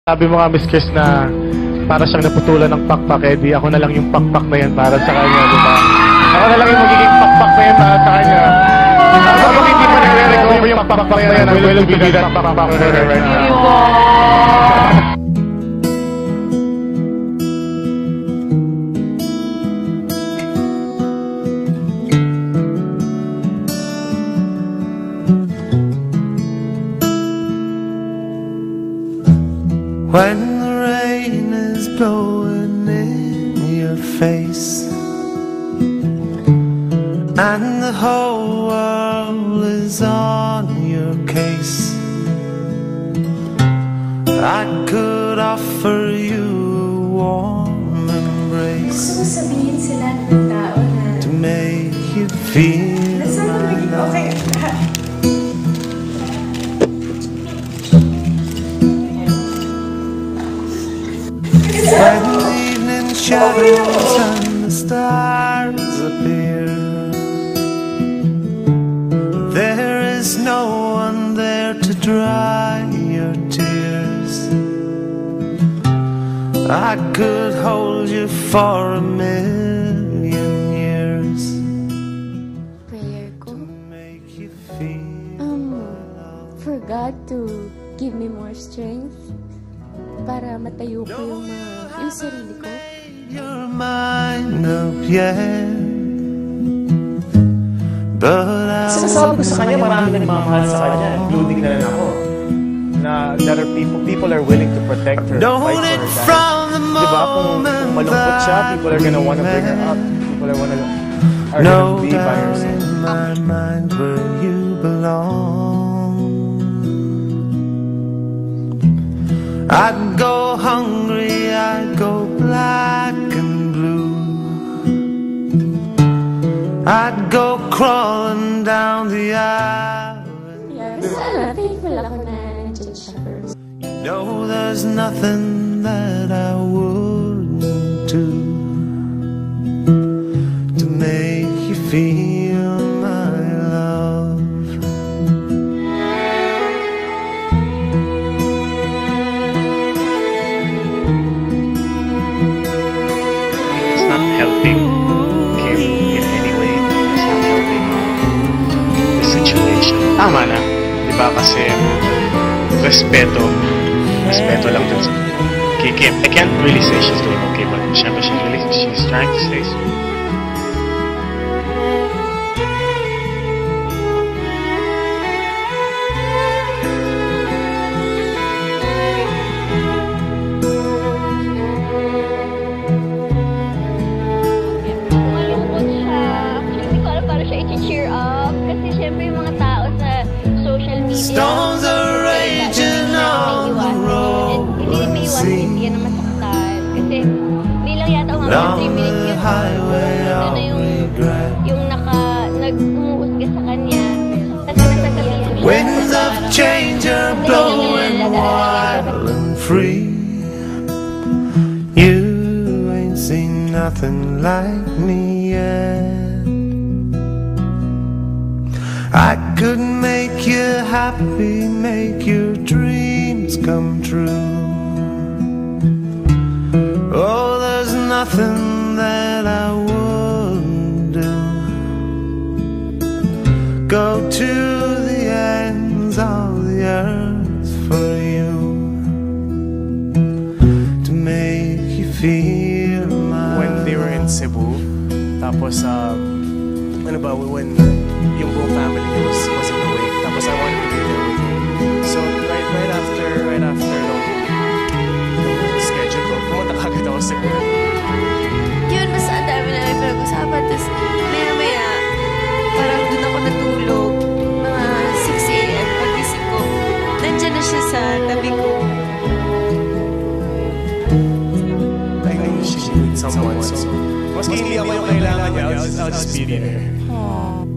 Sabi mo nga, Miss Chris, na para siyang naputulan ng pakpak, eh di ako na lang yung pakpak na yan para sa kanya, di ba? Ako na lang yung magiging pakpak na yan para sa kanya. Ako hindi mo nare-recover yung pakpak na yan. I'm willing to be that pakpak for her right now. When the rain is blowing in your face and the whole world is on your case, I could offer you a warm embrace to make you feel my love. When the evening shadows and the stars appear, there is no one there to dry your tears. I could hold you for a million years Prayer ko, to make you feel for God to give me more strength para matayo ko yung sarili ko. your mind up yet, but Sasabi ko sa kanya, marami nagmamahal sa kanya, including na rin ako, na that are people are willing to protect her, fight for her. Diba, kung malungkot siya, people are gonna wanna bring her up, people are gonna be by her side. in my mind where you belong. I'd go hungry, I'd go black and blue, I'd go crawling down the avenue. Yes, thankful ako na nandiyan siya first. No, there's nothing that I wouldn't do to make you feel my love. It's not helping him in any way. It's not helping the situation. Tama na. Diba kasi respeto lang dun sa kay Kim. I can't really say she's doing okay, but syempre she's trying to stay strong. Malungkot siya. Actually, hindi ko alam paano siya i-cheer up. Kasi syempre yung mga tao sa social media. Storms are raging on the road. Hindi maiwasan yan na masaktan. Kasi hindi lang yata umabot Down 3 minutes the yun. highway Ito na of regret. yung nag-umuusga sa kanya. Tapos nasasabihan siya. Winds of change are blowing wild and free. You ain't seen nothing like me yet. I could make you happy, make your dreams come true. Oh, there's nothing that I wouldn't do. Go to the ends of the earth for you to make you feel my When they were in Cebu, tapos ano ba, when yung buong family was in the wake, tapos I wanted to be there with him. So right after nung schedule ko, pumunta kagad ako sa Cebu. Yun, mas ang dami namin pinag-usapan. Tapos maya-maya, parang doon ako natulog. Mga 6 a.m. Pagising ko, nandyan na siya sa tabi ko. I knew she needed someone, so maski hindi ako yung kailangan niya, I'll just be there. Aww.